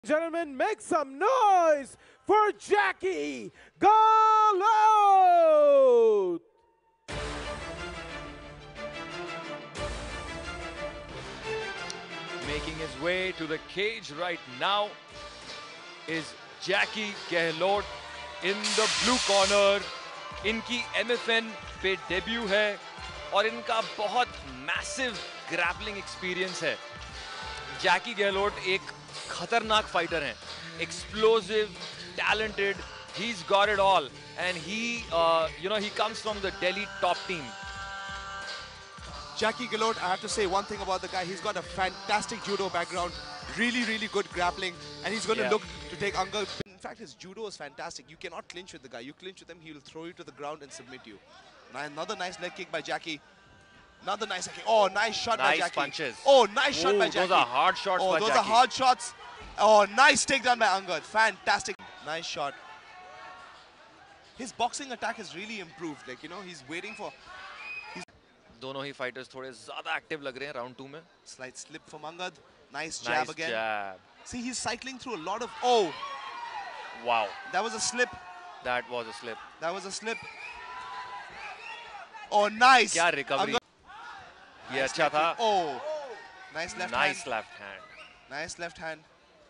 Gentlemen, make some noise for Jackie Galot! Making his way to the cage right now is Jackie Gehlot in the blue corner. इनकी MFN पे debut है और इनका बहुत massive grappling experience है. जैकी गेहलोट एक खतरनाक फाइटर हैं, explosive, talented. He's got it all, and he comes from the Delhi top team. Jackie Gehlot, I have to say one thing about the guy. He's got a fantastic judo background, really good grappling, and he's going to look to take Angad. In fact, his judo is fantastic. You cannot clinch with the guy. You clinch with him, he will throw you to the ground and submit you. Now, another nice leg kick by Jackie. Another nice leg kick. Oh, nice shot by Jackie. Nice punches. Oh, nice shot by Jackie. Those are hard shots by Jackie. Those are hard shots. Oh, nice takedown by Angad. Fantastic. Nice shot. His boxing attack has really improved. Like, you know, he's waiting for... दोनों ही fighters थोड़े ज्यादा active लग रहे हैं round 2 में. Slight slip from Angad. Nice jab again. Jab. See, he's cycling through a lot of... Oh! Wow. That was a slip. That was a slip. That was a slip. Oh, nice. क्या recovery. ये अच्छा था. Oh. Nice left hand. Nice left hand. Nice left hand.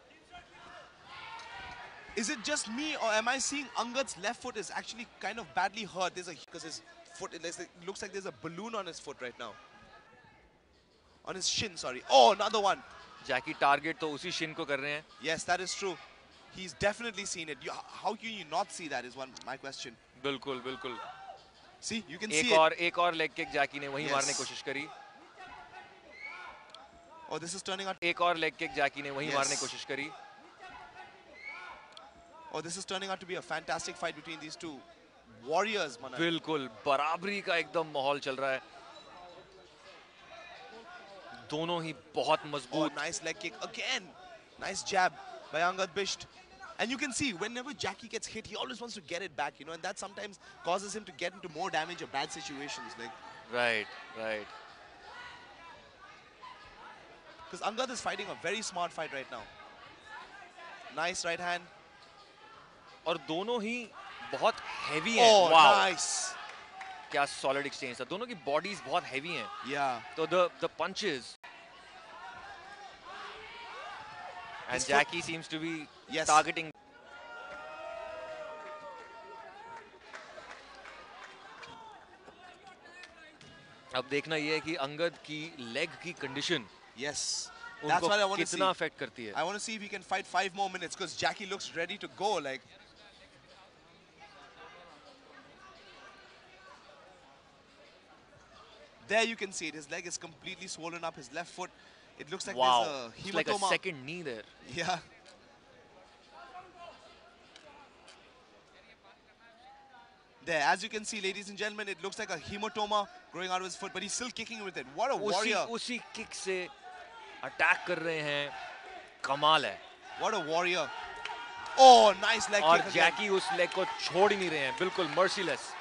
Is it just me or am I seeing Angad's left foot is actually kind of badly hurt? Because his foot, it looks like there's a balloon on his foot right now. On his shin, sorry. Oh, another one. Jackie target तो उसी shin को कर रहे हैं. Yes, that is true. He's definitely seen it. How can you not see that is my question. बिल्कुल बिल्कुल. See, you can see it. एक और leg kick Jackie ने वहीं मारने की कोशिश करी. Oh, this is turning out. एक और leg kick Jackie ने वहीं मारने की कोशिश करी. Oh, this is turning out to be a fantastic fight between these two warriors, Manan. बिल्कुल बराबरी का एकदम माहौल चल रहा है. दोनों ही बहुत मजबूत. Oh, nice leg kick again. Nice jab by Angad Bisht. And you can see whenever Jackie gets hit, he always wants to get it back, you know, and that sometimes causes him to get into more damage or bad situations. Like, right. Because Angad is fighting a very smart fight right now. Nice right hand. और दोनों ही बहुत heavy हैं. Oh, wow. Nice. क्या solid exchange था. दोनों की bodies बहुत heavy हैं. Yeah. So the punches. And Jackie seems to be targeting. अब देखना ये है कि अंगद की leg की condition. Yes. That's what I want to see. कितना affect करती है. I want to see if he can fight 5 more minutes because Jackie looks ready to go. Like. There you can see it. His leg is completely swollen up. His left foot, it looks like there's a hematoma. It's like a second knee there. Yeah. There, as you can see, ladies and gentlemen, it looks like a hematoma growing out of his foot, but he's still kicking with it. What a warrior! उसी kick से attack कर रहे हैं. कमाल है. What a warrior! Oh, nice leg kick. और Jackie उस leg को छोड़ ही नहीं रहे हैं. बिल्कुल merciless.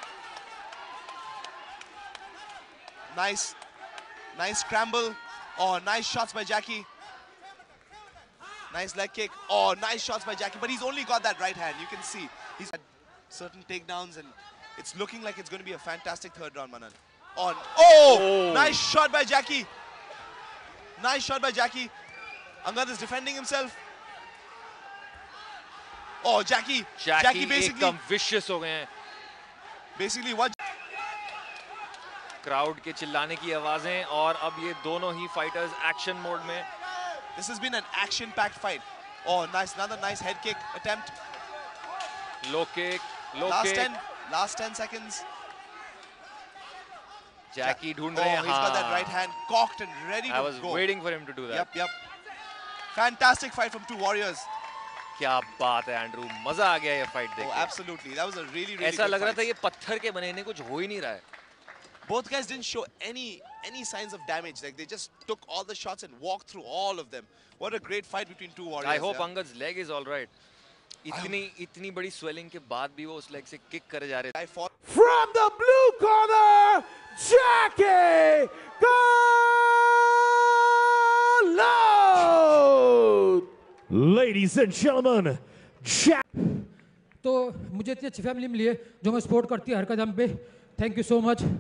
Nice scramble. Oh, nice shots by Jackie. Nice leg kick. Oh, nice shots by Jackie. But he's only got that right hand. You can see he's had certain takedowns, and it's looking like it's going to be a fantastic third round, Manan. Oh, nice shot by Jackie. Nice shot by Jackie. Angad is defending himself. Oh, Jackie basically एकदम vicious हो गए हैं. Basically what? Crowd के चिल्लाने की आवाजें और अब ये दोनों ही फाइटर्स एक्शन मोड में. This has been an action-packed fight. Oh, nice, another nice head kick attempt. Low kick. Last 10 seconds. Jackie ढूंढ रहे हैं. He's got that right hand cocked and ready to go. I was waiting for him to do that. Yep. Fantastic fight from two warriors. क्या बात है Andrew, मजा आ गया ये fight देख के. Oh, absolutely. That was a really ऐसा लग रहा था ये पत्थर के बने ने कुछ हो ही नहीं रहा है. Both guys didn't show any signs of damage. Like they just took all the shots and walked through all of them. What a great fight between two warriors. I hope Angad's leg is all right. इतनी बड़ी swelling के बाद भी वो उस leg से kick करे जा रहे थे. From the blue corner, Jackie Galot! Ladies and gentlemen, Jack. तो मुझे इतनी अच्छी फैमिली मिली है जो मैं सपोर्ट करती है हर कदम पे. Thank you so much.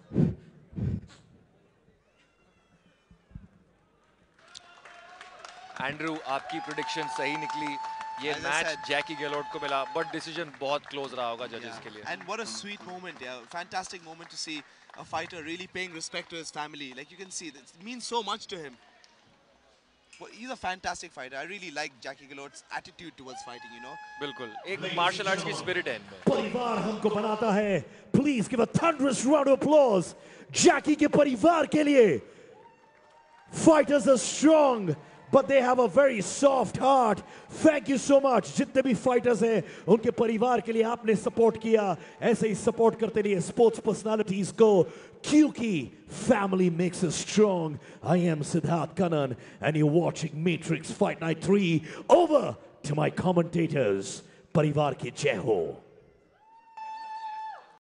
Andrew, आपकी प्रेडिक्शन सही निकली. ये मैच जैकी गेलोट को मिला, बट डिसीजन बहुत क्लोज रहा होगा जजेस के लिए. And what a sweet moment, yeah. Fantastic moment to see a fighter really paying respect to his family. Like you can see, it means so much to him. Well, he's a fantastic fighter. I really like Jackie Galot's attitude towards fighting, you know. बिल्कुल, एक martial arts की spirit है इनमें. परिवार हमको बनाता है. Please give a thunderous round of applause. Jackie के परिवार के लिए. Fighters are strong, but they have a very soft heart. Thank you so much. जितने भी fighters हैं, उनके परिवार के लिए आपने support किया. ऐसे ही support करते रहिए sports personalities को, क्योंकि family makes us strong. I am Siddharth Kannan, and you're watching Matrix Fight Night 3. Over to my commentators. परिवार की जय हो.